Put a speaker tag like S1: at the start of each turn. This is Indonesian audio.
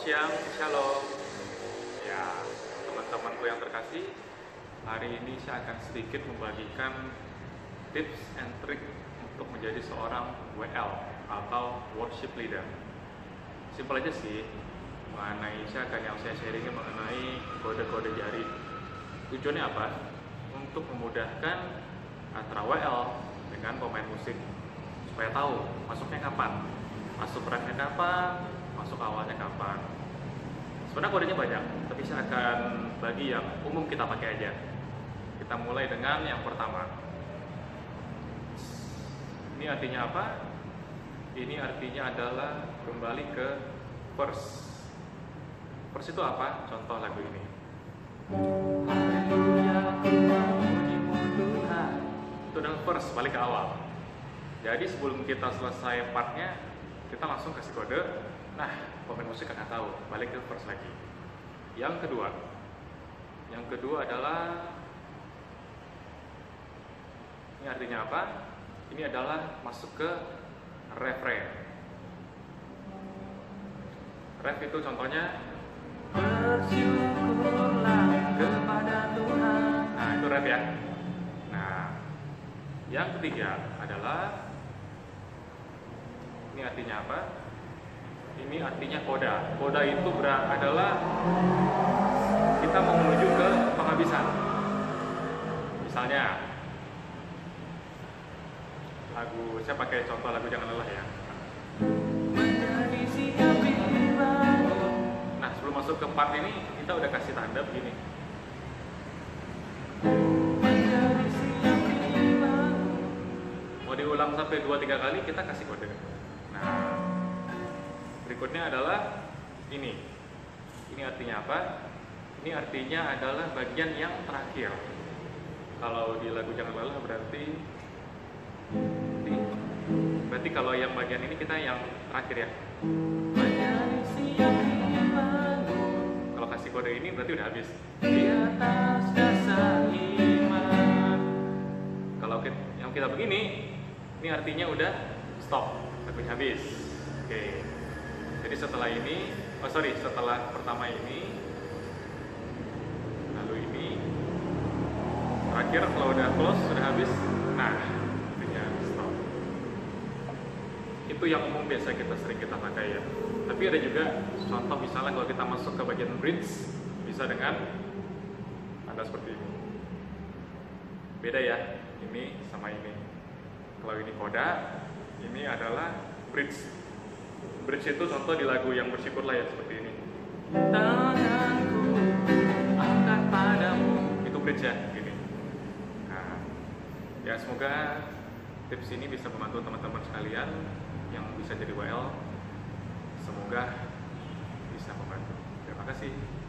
S1: siang, shalom. Ya, teman-temanku yang terkasih, hari ini saya akan sedikit membagikan tips and trick untuk menjadi seorang WL atau worship leader. Simpel aja sih, saya sharingin mengenai kode-kode jari. Tujuannya apa? Untuk memudahkan antara WL dengan pemain musik supaya tahu masuknya kapan, masuk refnya kapan, masuk awalnya kapan. Sebenarnya kodenya banyak, tapi saya akan bagi yang umum kita pakai aja. Kita mulai dengan yang pertama. Ini artinya apa? Ini artinya adalah kembali ke verse. Verse itu apa? Contoh lagu ini. Haleluya, memujimu Tuhan. Itu adalah verse, balik ke awal. Jadi sebelum kita selesai partnya, kita langsung kasih kode. Nah, pemain musik akan tahu, balik ke verse lagi. Yang kedua adalah, ini artinya apa? Ini adalah masuk ke refrain. Ref itu contohnya bersyukurlah kepada Tuhan. Nah, itu ref ya. Nah, yang ketiga adalah, ini artinya apa? Ini artinya koda. Koda itu adalah kita mau menuju ke penghabisan. Misalnya saya pakai contoh lagu Jangan Lelah ya. Nah, sebelum masuk ke part ini, kita udah kasih tanda begini. Mau diulang sampai 2-3 kali, kita kasih kode. Nah, berikutnya adalah ini. Ini artinya apa? Ini artinya adalah bagian yang terakhir. Kalau di lagu Jangan Lelah berarti kalau yang bagian ini kita yang terakhir ya. Kalau kasih kode ini berarti udah habis. Di atas dasar iman. Kalau yang kita begini, ini artinya udah stop, lagunya habis. Oke. Jadi setelah pertama ini, lalu ini, terakhir kalau udah close, sudah habis, nah, artinya stop. Itu yang umum biasa sering kita pakai ya. Tapi ada juga contoh misalnya kalau kita masuk ke bagian bridge, bisa dengan tanda seperti ini. Beda ya, ini sama ini. Kalau ini koda, ini adalah bridge. Bridge itu contoh di lagu yang Bersyukurlah ya, seperti ini. Tanganku angkat padamu. Itu bridge ya, gini. Nah, ya semoga tips ini bisa membantu teman-teman sekalian yang bisa jadi WL. Semoga bisa membantu. Terima kasih.